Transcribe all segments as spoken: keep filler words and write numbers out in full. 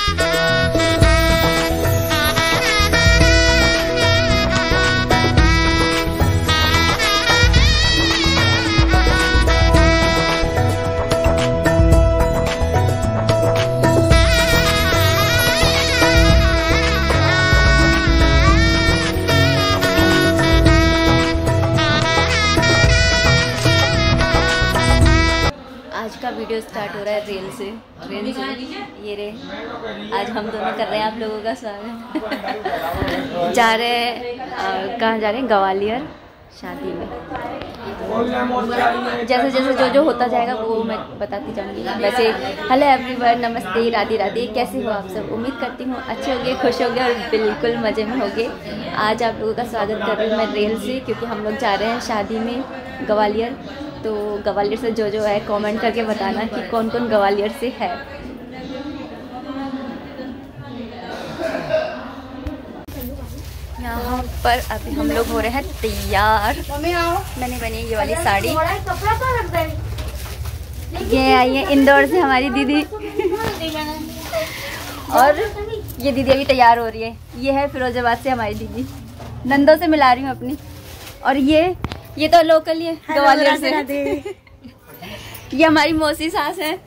का video start हो रहा है रेल से ट्रेन से। ये रे आज हम दोनों कर रहे हैं आप लोगों का स्वागत। जा रहे हैं, कहाँ जा रहे हैं? ग्वालियर शादी में। जैसे जैसे जो जो होता जाएगा वो मैं बताती जाऊंगी। वैसे हेलो एवरीवन, नमस्ते, राधे राधे। कैसे हो आप सब? उम्मीद करती हूँ अच्छे होंगे, खुश होंगे और बिल्कुल मज़े में होंगे। आज आप लोगों का स्वागत कर रही हूँ मैं रेल से, क्योंकि हम लोग जा रहे हैं शादी में ग्वालियर। तो ग्वालियर से जो जो है कमेंट करके बताना कि कौन कौन ग्वालियर से है। यहाँ पर अभी हम लोग हो रहे हैं तैयार। मैंने बनी ये वाली साड़ी। ये आई है इंदौर से हमारी दीदी और ये दीदी अभी तैयार हो रही है। ये है फिरोजाबाद से हमारी दीदी, नंदों से मिला रही हूँ अपनी। और ये ये तो लोकल ही है ग्वालियर से। ये हमारी मौसी सास है,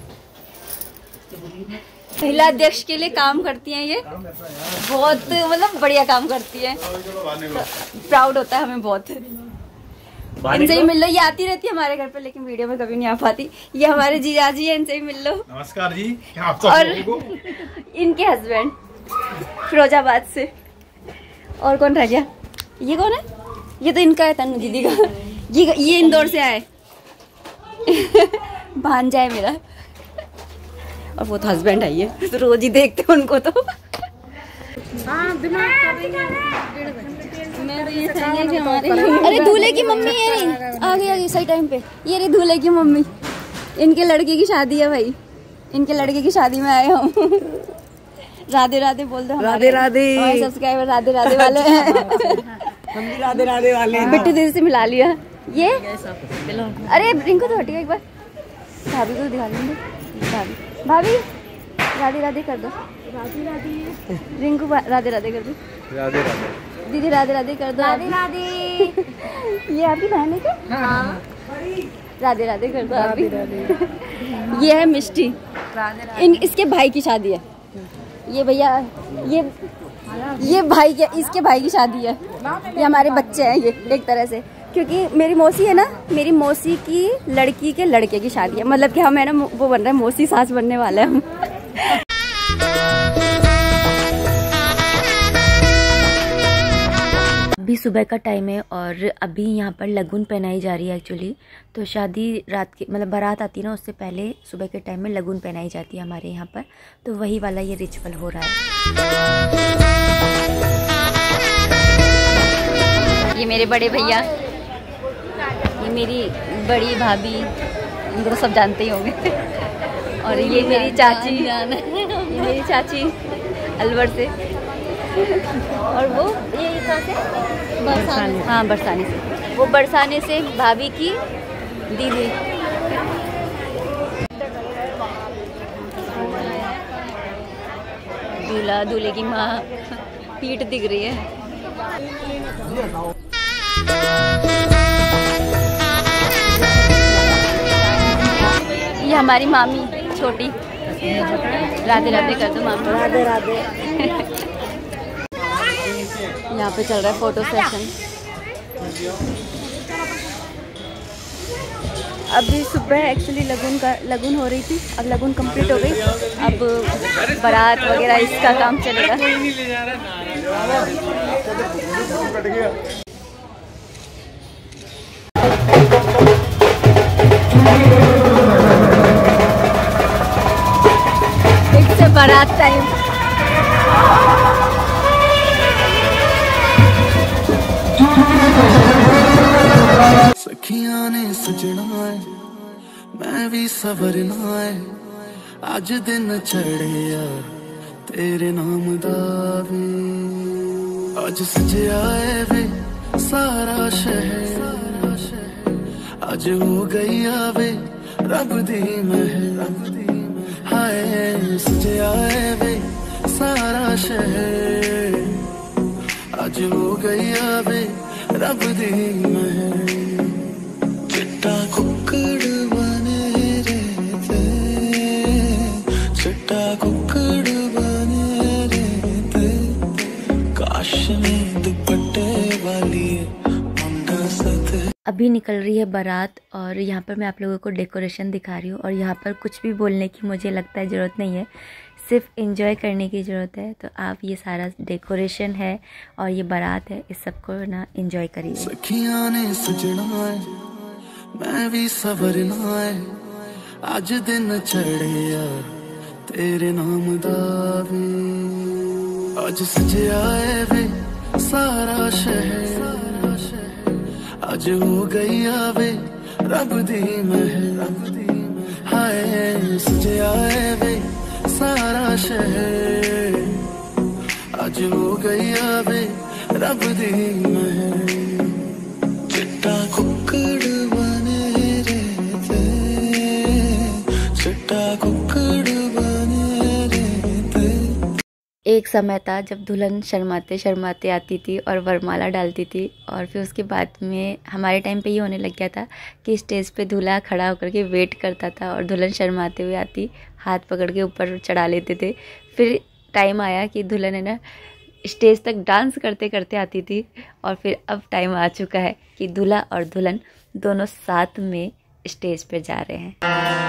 महिला अध्यक्ष के लिए काम करती हैं। ये बहुत मतलब बढ़िया काम करती है, प्राउड होता है हमें बहुत। इनसे ही मिल लो, ये आती रहती है हमारे घर पे, लेकिन वीडियो में कभी नहीं आ पाती। ये हमारे जीजाजी है, इनसे ही मिल लो। नमस्कार जी। और इनके हस्बैंड फिरोजाबाद से। और कौन रह गया? ये कौन है? ये तो इनका है, तनु दीदी का। ये ये इंदौर से आए। भांजा है मेरा। और वो तो हस्बैंड आई है, तो रोज ही देखते हैं उनको। तो अरे दूल्हे की मम्मी है, आ गई आ गई सही टाइम पे। ये रही दूल्हे की मम्मी। इनके लड़के की शादी है भाई, इनके लड़के की शादी में आए हम। राधे राधे बोल दो। राधे राधे। सब्सक्राइबर राधे राधे वाले हैं। हम भी राधे राधे वाले हैं। बिट्टू दीदी से मिला लिया। ये अरे रिंकू तो हटिए एक बार, भाभी को दिखा देंगे। भाभी भाभी राधे राधे कर दो। राधे राधे। रिंकू राधे राधे कर दो। राधे राधे। दीदी राधे राधे कर दो। राधे राधे। ये आपकी बहन है क्या? हाँ। राधे राधे कर दो आप भी। ये है मिष्टी, इन इसके भाई की शादी है। ये भैया ये ये भाई के इसके भाई की शादी है। ये हमारे बच्चे हैं ये एक तरह से, क्योंकि मेरी मौसी है ना, मेरी मौसी की लड़की के लड़के की शादी है। मतलब कि हम है ना वो बन रहे हैं, मौसी सास बनने वाले हैं हम। अभी सुबह का टाइम है और अभी यहाँ पर लगुन पहनाई जा रही है एक्चुअली। तो शादी रात की मतलब बारात आती है ना, उससे पहले सुबह के टाइम में लगुन पहनाई जाती है हमारे यहाँ पर। तो वही वाला ये रिचुअल हो रहा है। ये मेरे बड़े भैया, ये मेरी बड़ी भाभी, इनको तो सब जानते ही होंगे। और ये मेरी चाची, ये मेरी चाची अलवर से। और वो ये कहाँ से? बरसाने। हाँ बरसाने से। वो बरसाने से भाभी की दीदी। दूल्हा दूल्हे की माँ, पीठ दिख रही है। ये हमारी मामी छोटी। राधे राधे कर दो मामी। राधे राधे। यहाँ पे चल रहा है फोटो सेशन। अभी सुबह एक्चुअली लगुन का लगुन हो रही थी, अब लगुन कंप्लीट हो गई। अब बारात वगैरह इसका काम चलेगा। इससे बारात टाइम। सखियां ने सजना है, मैं भी सवरना है। अज दिन चढ़िया तेरे नाम दा वे, अज सजया है वे सारा शहर। अज हो गई आवे रब दी महर। हाय सजे आए वे सारा शहर, अज हो गई आवे रब दी महर। चिट्टा कुक्कड़ बने रहते, चिट्टा कुक्कड़ बने रहते, काश में दुपट्टे वाली मुंडा सते। अभी निकल रही है बारात और यहाँ पर मैं आप लोगों को डेकोरेशन दिखा रही हूँ। और यहाँ पर कुछ भी बोलने की मुझे लगता है ज़रूरत नहीं है, सिर्फ एंजॉय करने की ज़रूरत है। तो आप ये सारा डेकोरेशन है और ये बारात है, इस सबको ना एंजॉय करिए। सखियां ने सजना है मैं भी सवरना है, अज दिन चढ़े यार तेरे नाम दा वे, अज सजे आए वे सारा शहर, अज हो गई आवे रब दी महर। हाय सजे आए वे सारा शहर, अज हो गई आवे रब दी महर। चिट्टा कुक्कड़ बने रहते, चिट्टा कुक्कड़ बने रहते। एक समय था जब दुल्हन शर्माते शर्माते आती थी और वरमाला डालती थी, और फिर उसके बाद में हमारे टाइम पे ये होने लग गया था कि स्टेज पे दूल्हा खड़ा होकर के वेट करता था और दुल्हन शर्माते हुए आती, हाथ पकड़ के ऊपर चढ़ा लेते थे। फिर टाइम आया कि दुल्हन है ना स्टेज तक डांस करते करते आती थी, और फिर अब टाइम आ चुका है कि दूल्हा और दुल्हन दोनों साथ में स्टेज पे जा रहे हैं।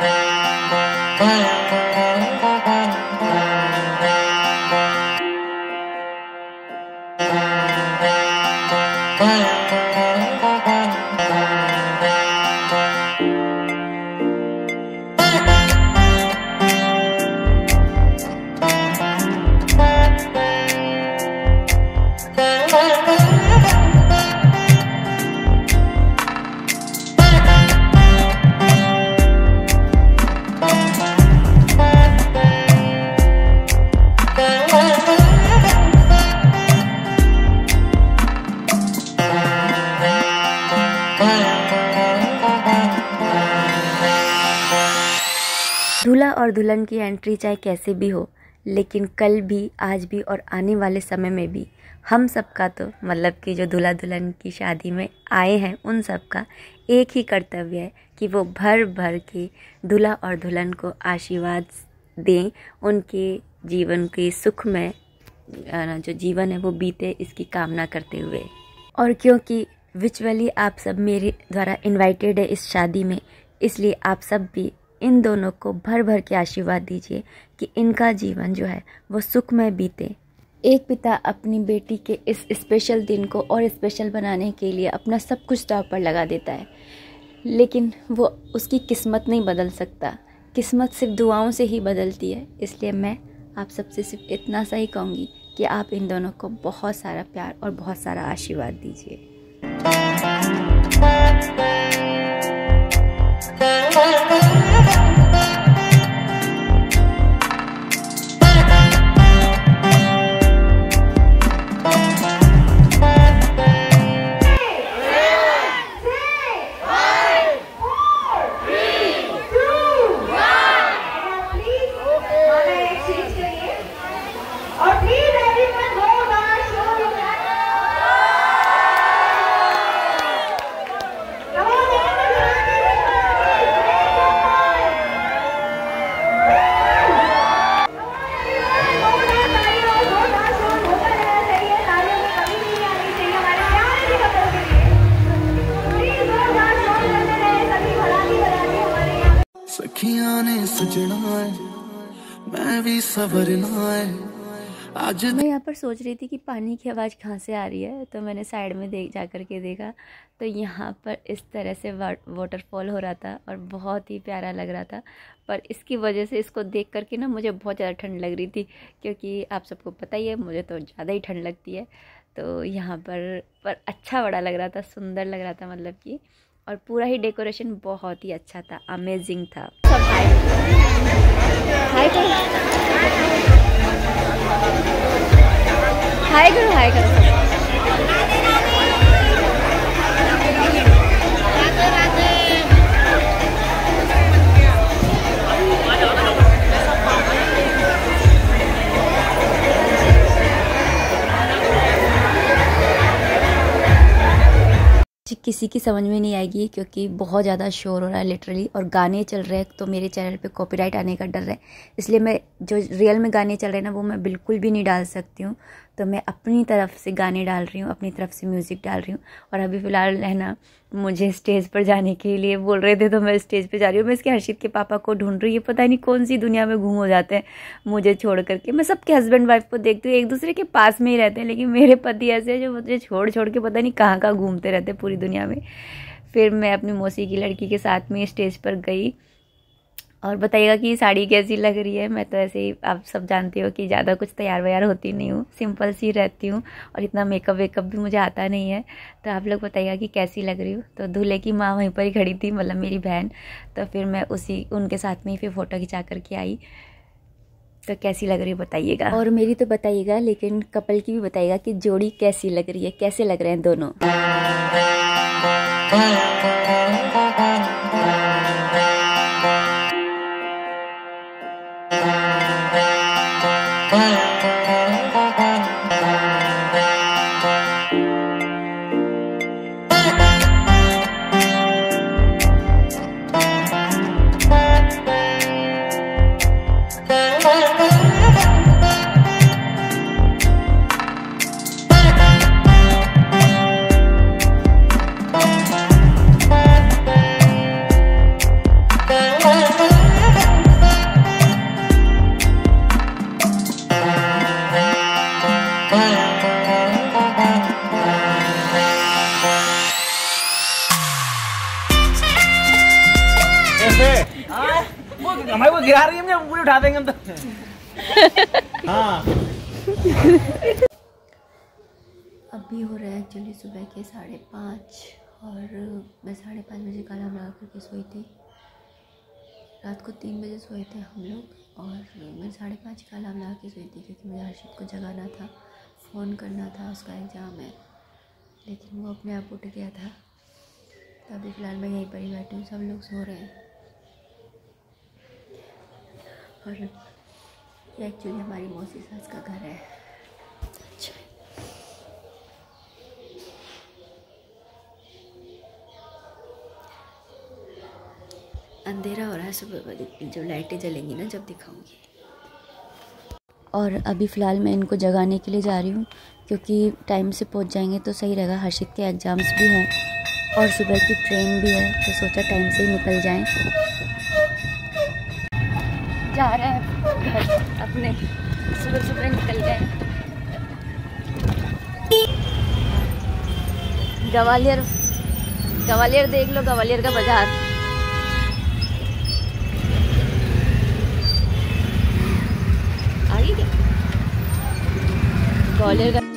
दूल्हा और दुल्हन की एंट्री चाहे कैसे भी हो, लेकिन कल भी, आज भी और आने वाले समय में भी हम सबका, तो मतलब कि जो दूल्हा दुल्हन की शादी में आए हैं उन सबका एक ही कर्तव्य है कि वो भर भर के दूल्हा और दुल्हन को आशीर्वाद दें, उनके जीवन के सुख में जो जीवन है वो बीते, इसकी कामना करते हुए। और क्योंकि विचुअली आप सब मेरे द्वारा इनवाइटेड है इस शादी में, इसलिए आप सब भी इन दोनों को भर भर के आशीर्वाद दीजिए कि इनका जीवन जो है वो सुखमय बीते। एक पिता अपनी बेटी के इस स्पेशल दिन को और स्पेशल बनाने के लिए अपना सब कुछ दांव पर लगा देता है, लेकिन वो उसकी किस्मत नहीं बदल सकता। किस्मत सिर्फ दुआओं से ही बदलती है। इसलिए मैं आप सबसे सिर्फ इतना सा ही कहूँगी कि आप इन दोनों को बहुत सारा प्यार और बहुत सारा आशीर्वाद दीजिए। सखियां ने सजना है मैं भी सवरना है। आज मैं यहाँ पर सोच रही थी कि पानी की आवाज़ कहाँ से आ रही है, तो मैंने साइड में देख जा कर के देखा तो यहाँ पर इस तरह से वाटरफॉल हो रहा था और बहुत ही प्यारा लग रहा था। पर इसकी वजह से इसको देख कर के ना मुझे बहुत ज़्यादा ठंड लग रही थी, क्योंकि आप सबको पता ही है मुझे तो ज़्यादा ही ठंड लगती है। तो यहाँ पर पर अच्छा बड़ा लग रहा था, सुंदर लग रहा था मतलब कि, और पूरा ही डेकोरेशन बहुत ही अच्छा था, अमेजिंग था। सब हाय हाय करो हाय करो हाय करो किसी की समझ में नहीं आएगी क्योंकि बहुत ज़्यादा शोर हो रहा है लिटरली, और गाने चल रहे हैं तो मेरे चैनल पे कॉपीराइट आने का डर है, इसलिए मैं जो रियल में गाने चल रहे हैं ना वो मैं बिल्कुल भी नहीं डाल सकती हूँ। तो मैं अपनी तरफ से गाने डाल रही हूँ, अपनी तरफ से म्यूज़िक डाल रही हूँ। और अभी फ़िलहाल है ना मुझे स्टेज पर जाने के लिए बोल रहे थे तो मैं स्टेज पे जा रही हूँ। मैं इसके हर्षित के पापा को ढूंढ रही हूँ, पता नहीं कौन सी दुनिया में घूम हो जाते हैं मुझे छोड़ करके। मैं सबके हस्बैंड वाइफ को देखती हूँ एक दूसरे के पास में ही रहते हैं, लेकिन मेरे पति ऐसे हैं जो मुझे छोड़ छोड़ के पता नहीं कहाँ कहाँ घूमते रहते हैं पूरी दुनिया में। फिर मैं अपनी मौसी की लड़की के साथ में स्टेज पर गई। और बताइएगा कि साड़ी कैसी लग रही है। मैं तो ऐसे ही, आप सब जानते हो कि ज़्यादा कुछ तैयार व्यार होती नहीं हूँ, सिंपल सी रहती हूँ और इतना मेकअप वेकअप भी मुझे आता नहीं है। तो आप लोग बताइएगा कि कैसी लग रही हूँ। तो दूल्हे की माँ वहीं पर ही खड़ी थी, मतलब मेरी बहन। तो फिर मैं उसी उनके साथ में ही फिर फ़ोटो खिंचा करके आई। तो कैसी लग रही है बताइएगा, और मेरी तो बताइएगा, लेकिन कपल की भी बताइएगा कि जोड़ी कैसी लग रही है, कैसे लग रहे हैं दोनों। हमारे को गिरा रही है, हम पूरी उठा देंगे हम तो। हाँ। अभी हो रहा है एक्चुअली सुबह के साढ़े पाँच, और मैं साढ़े पाँच बजे का अलार्म लगा करके सोई थी। रात को तीन बजे सोए थे हम लोग, और मैं साढ़े पाँच का अलार्म लगा के सोई थी क्योंकि मुझे हर्षित को जगाना था, फ़ोन करना था, उसका एग्ज़ाम है। लेकिन वो अपने आप उठ गया था। तो अभी फ़िलहाल मैं यहीं पर ही बैठी हूँ, सब लोग सो रहे हैं। और ये एक्चुअली हमारी मौसी सास का घर है। अंधेरा हो रहा है, सुबह जब लाइटें जलेंगी ना जब दिखाऊंगी। और अभी फ़िलहाल मैं इनको जगाने के लिए जा रही हूँ क्योंकि टाइम से पहुँच जाएंगे तो सही रहेगा। हर्षित के एग्ज़ाम्स भी हैं और सुबह की ट्रेन भी है, तो सोचा टाइम से ही निकल जाएं। जा रहे हैं घर अपने, सुबह सुबह निकल गए। ग्वालियर, ग्वालियर देख लो, ग्वालियर का बाजार। आगे क्या ग्वालियर का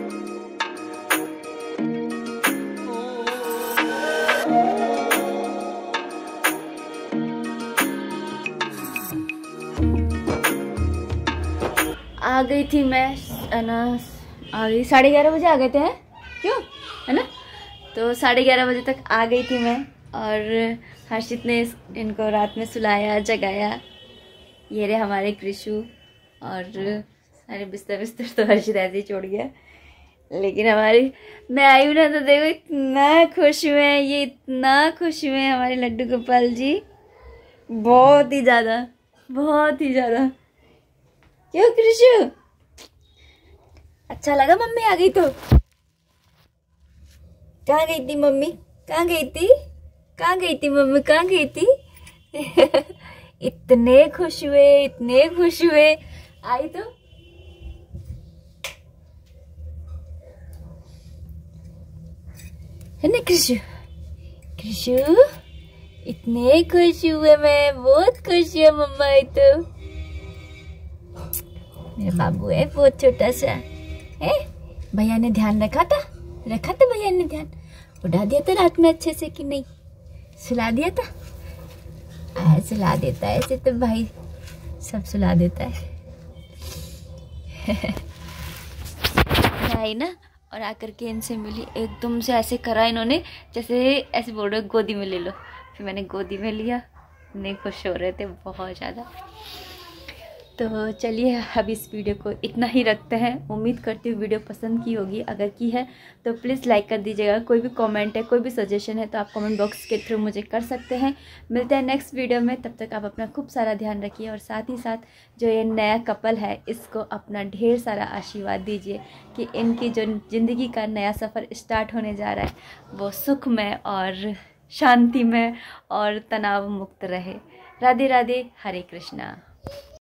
आ गई थी मैं, है ना, आ गई साढ़े ग्यारह बजे आ गए थे, हैं क्यों, है ना। तो साढ़े ग्यारह बजे तक आ गई थी मैं, और हर्षित ने इनको रात में सुलाया जगाया। ये रहे हमारे कृषु, और सारे बिस्तर बिस्तर तो हर्षित ऐसे ही छोड़ गया। लेकिन हमारी, मैं आई हूँ ना तो देखो इतना खुश हुए हैं, ये इतना खुश हुए हैं हमारे लड्डू गोपाल जी, बहुत ही ज़्यादा, बहुत ही ज़्यादा। क्यों कृषु, अच्छा लगा मम्मी आ गई तो? कहाँ गई थी मम्मी, कहाँ गई थी, कहाँ गई थी मम्मी, कहाँ गई थी? इतने खुश हुए, इतने खुश हुए, आई तो। है ना कृषु, कृषु इतने खुश हुए, मैं बहुत खुश हुआ मम्मा आई तो। मेरा बाबू है बहुत छोटा सा है। भैया ने ध्यान रखा था, रखा था भैया ने ध्यान, उड़ा दिया था रात में अच्छे से कि नहीं, सुला दिया था। आ, सुला देता है ऐसे तो भाई, सब सुला देता है। आई ना, और आकर के इनसे मिली, एकदम से ऐसे करा इन्होंने जैसे ऐसे बोल रहे गोदी में ले लो। फिर मैंने गोदी में लिया, इतने खुश हो रहे थे बहुत ज़्यादा। तो चलिए अब इस वीडियो को इतना ही रखते हैं। उम्मीद करती हूँ वीडियो पसंद की होगी। अगर की है तो प्लीज़ लाइक कर दीजिएगा। कोई भी कमेंट है, कोई भी सजेशन है तो आप कमेंट बॉक्स के थ्रू मुझे कर सकते हैं। मिलते हैं नेक्स्ट वीडियो में, तब तक आप अपना खूब सारा ध्यान रखिए और साथ ही साथ जो ये नया कपल है इसको अपना ढेर सारा आशीर्वाद दीजिए कि इनकी जो ज़िंदगी का नया सफ़र स्टार्ट होने जा रहा है वो सुखमय और शांतिमय और तनाव मुक्त रहे। राधे राधे, हरे कृष्णा।